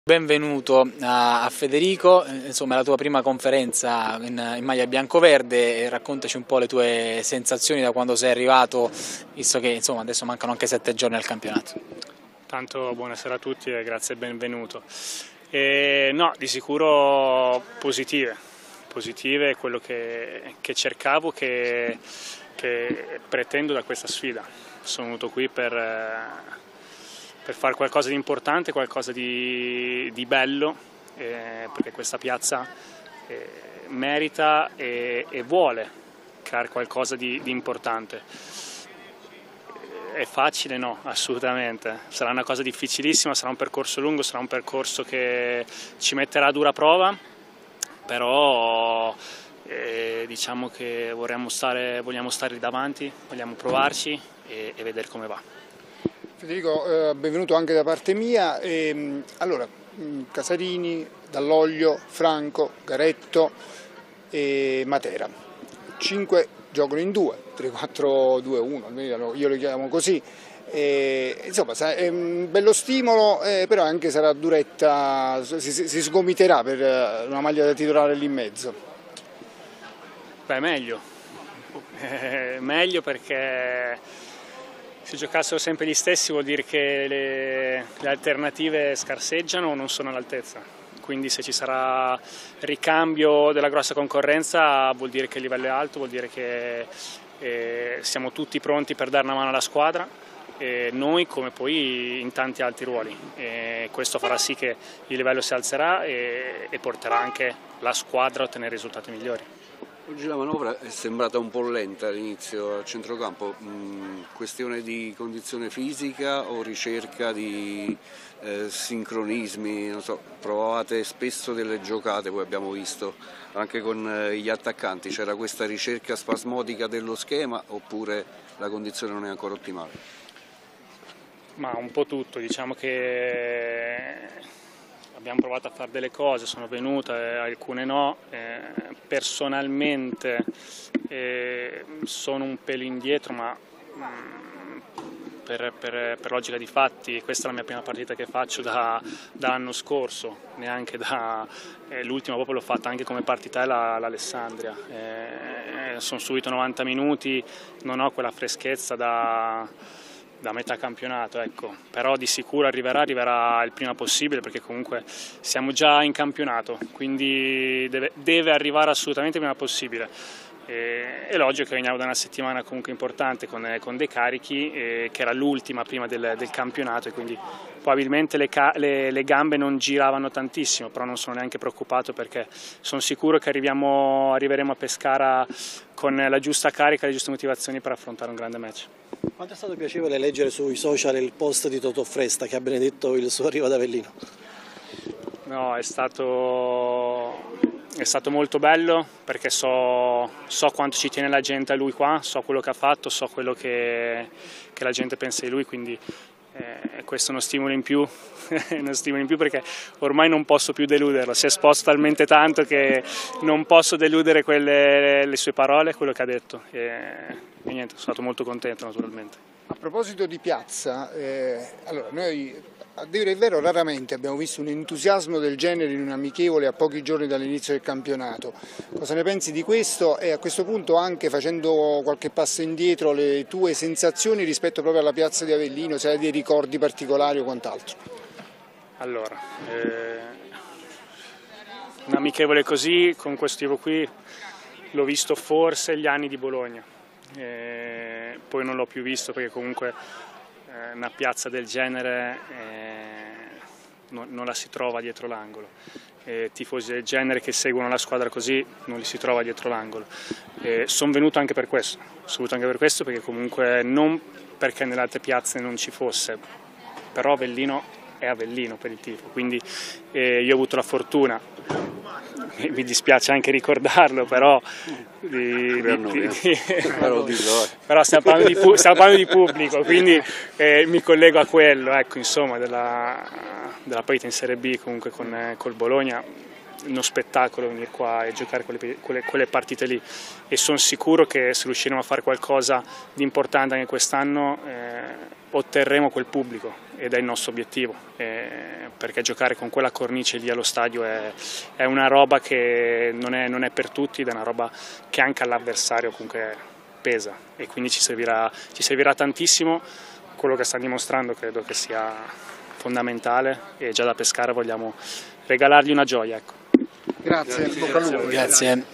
Benvenuto a Federico, insomma è la tua prima conferenza in maglia bianco-verde e raccontaci un po' le tue sensazioni da quando sei arrivato, visto che insomma adesso mancano anche 7 giorni al campionato. Tanto buonasera a tutti e grazie e benvenuto. No, di sicuro positive, è quello che cercavo, che pretendo da questa sfida. Sono venuto qui per fare qualcosa di importante, qualcosa di bello, perché questa piazza merita e vuole creare qualcosa di importante. È facile? No, assolutamente. Sarà una cosa difficilissima, sarà un percorso lungo, sarà un percorso che ci metterà a dura prova, però diciamo che vogliamo stare lì davanti, vogliamo provarci e vedere come va. Federico, benvenuto anche da parte mia. Allora, Casarini, Dall'Oglio, Franco, Garetto e Matera. 5 giocano in 2, 3-4-2-1, almeno io lo chiamo così. Insomma, è un bello stimolo, però anche sarà duretta, si sgomiterà per una maglia da titolare lì in mezzo. Beh, meglio perché se giocassero sempre gli stessi vuol dire che le alternative scarseggiano o non sono all'altezza. Quindi se ci sarà ricambio della grossa concorrenza vuol dire che il livello è alto, vuol dire che siamo tutti pronti per dare una mano alla squadra, noi come poi in tanti altri ruoli. Questo farà sì che il livello si alzerà e porterà anche la squadra a ottenere risultati migliori. Oggi la manovra è sembrata un po' lenta all'inizio al centrocampo, questione di condizione fisica o ricerca di sincronismi, non so, provavate spesso delle giocate, poi abbiamo visto anche con gli attaccanti, c'era questa ricerca spasmodica dello schema oppure la condizione non è ancora ottimale? Ma un po' tutto, diciamo che abbiamo provato a fare delle cose, sono venute, alcune no. Personalmente sono un pelo indietro, ma per logica di fatti questa è la mia prima partita che faccio dall'anno scorso, neanche l'ultima proprio l'ho fatta anche come partita l'Alessandria. Sono subito 90 minuti, non ho quella freschezza da metà campionato, ecco. Però di sicuro arriverà il prima possibile, perché comunque siamo già in campionato, quindi deve arrivare assolutamente il prima possibile. È logico che veniamo da una settimana comunque importante con dei carichi, che era l'ultima prima del campionato, e quindi probabilmente le gambe non giravano tantissimo, però non sono neanche preoccupato perché sono sicuro che arriveremo a Pescara con la giusta carica e le giuste motivazioni per affrontare un grande match. Quanto è stato piacevole leggere sui social il post di Totò Fresta che ha benedetto il suo arrivo ad Avellino? No, è stato molto bello perché so quanto ci tiene la gente a lui qua, so quello che ha fatto, so quello che la gente pensa di lui, quindi questo è uno stimolo in più, perché ormai non posso più deluderlo, si è esposto talmente tanto che non posso deludere le sue parole, quello che ha detto e niente, sono stato molto contento naturalmente. A proposito di piazza, allora noi a dire il vero raramente abbiamo visto un entusiasmo del genere in un amichevole a pochi giorni dall'inizio del campionato. Cosa ne pensi di questo e a questo punto, anche facendo qualche passo indietro, le tue sensazioni rispetto proprio alla piazza di Avellino, se hai dei ricordi particolari o quant'altro? Allora, un amichevole così, con questo tipo qui, l'ho visto forse gli anni di Bologna, poi non l'ho più visto perché comunque una piazza del genere non la si trova dietro l'angolo, tifosi del genere che seguono la squadra così non li si trova dietro l'angolo. Sono venuto anche per questo, perché comunque non perché nelle altre piazze non ci fosse, però Avellino è Avellino per il tifo, quindi io ho avuto la fortuna, mi dispiace anche ricordarlo, però stiamo parlando di pubblico, quindi mi collego a quello, ecco, insomma, della partita in Serie B comunque col Bologna, uno spettacolo venire qua e giocare quelle partite lì, e sono sicuro che se riusciremo a fare qualcosa di importante anche quest'anno otterremo quel pubblico ed è il nostro obiettivo, perché giocare con quella cornice lì allo stadio è una roba che non è per tutti, ed è una roba che anche all'avversario comunque pesa, e quindi ci servirà tantissimo. Quello che stanno dimostrando credo che sia fondamentale, e già da Pescara vogliamo regalargli una gioia, ecco. Grazie. Grazie.